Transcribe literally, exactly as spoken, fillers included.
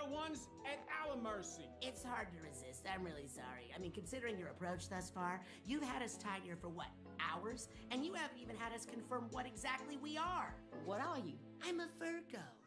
ones at our mercy. It's hard to resist. I'm really sorry. I mean, considering your approach thus far, you've had us tied here for what, hours? And you haven't even had us confirm what exactly we are. What are you? I'm a Virgo.